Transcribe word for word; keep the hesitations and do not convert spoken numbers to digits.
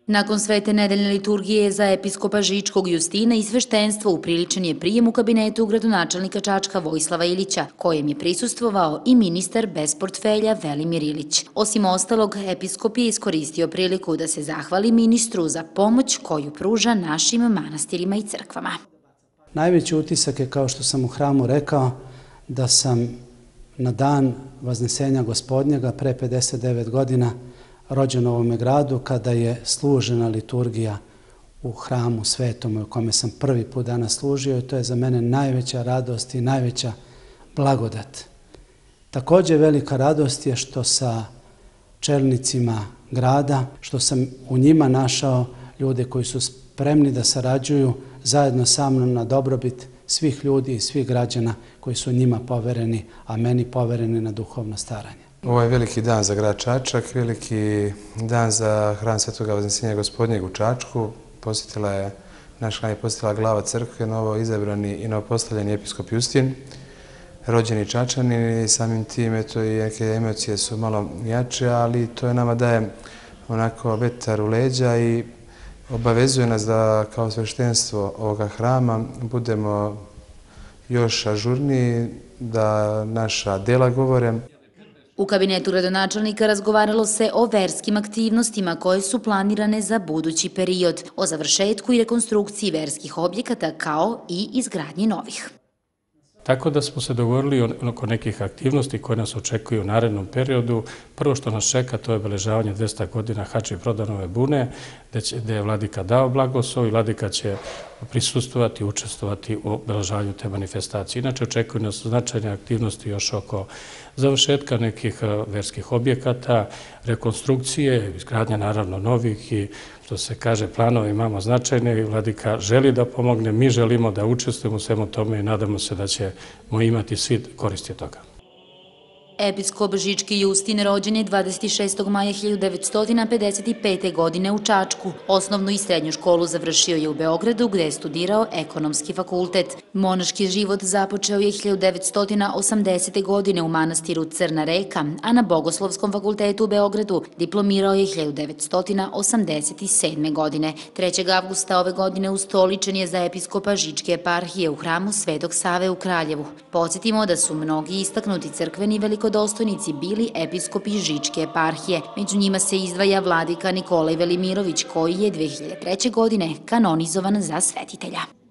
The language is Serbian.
Nakon svete nedeljne liturgije za episkopa Žičkog Justina i sveštenstvo upriličen je prijem u kabinetu gradonačelnika Čačka Vojislava Ilića, kojem je prisustvovao i ministar bez portfelja Velimir Ilić. Osim ostalog, episkop je iskoristio priliku da se zahvali ministru za pomoć koju pruža našim manastirima i crkvama. Najveći utisak je, kao što sam u hramu rekao, da sam na dan Vaznesenja Gospodnjega pre pedeset devet godina rođen u ovome gradu, kada je služena liturgija u hramu svetom u kome sam prvi put danas služio, i to je za mene najveća radost i najveća blagodat. Također velika radost je što sa čelnicima grada, što sam u njima našao ljude koji su spremni da sarađuju zajedno sa mnom na dobrobit svih ljudi i svih građana koji su njima povereni, a meni povereni na duhovno staranje. Ovo je veliki dan za grad Čačak, veliki dan za hram Svetoga Vaznesenja Gospodnjeg u Čačku. Posjetila je, naš hram je posjetila glava crkve, novo izabrani i novopostavljeni episkop Justin, rođeni Čačanin, i samim tim eto i neke emocije su malo jače, ali to je nama daje onako vetar u leđa i obavezuje nas da kao sveštenstvo ovoga hrama budemo još ažurniji, da naša dela govore. U kabinetu gradonačelnika razgovaralo se o verskim aktivnostima koje su planirane za budući period, o završetku i rekonstrukciji verskih objekata kao i izgradnji novih. Tako da smo se dogovorili oko nekih aktivnosti koje nas očekuju u narednom periodu. Prvo što nas čeka, to je obeležavanje dvesta godina Hadži Prodanove bune, gde je vladika dao blagoslov i vladika će prisustvovati i učestvovati u obeležavanju te manifestacije. Inače, očekuju nas značajne aktivnosti još oko završetka nekih verskih objekata, rekonstrukcije, izgradnja naravno novih i, što se kaže, planove imamo značajne i vladika želi da pomogne, mi želimo da učestvujemo u svemu tome i nadamo se da ćemo imati svi koristi od toga. Episkop Žički Justin rođen je dvadeset šestog maja hiljadu devetsto pedeset pete. godine u Čačku. Osnovnu i srednju školu završio je u Beogradu, gde je studirao ekonomski fakultet. Monaški život započeo je hiljadu devetsto osamdesete. godine u manastiru Crna Reka, a na Bogoslovskom fakultetu u Beogradu diplomirao je hiljadu devetsto osamdeset sedme. godine. trećeg avgusta ove godine ustoličen je za episkopa Žičke eparhije u hramu Svetog Save u Kraljevu. Podsjetimo da su mnogi istaknuti crkveni velikodostojnici bili episkopi Žičke eparhije. Među njima se izdvaja vladika Nikolaj Velimirović, koji je dve hiljade treće. godine kanonizovan za svetitelja.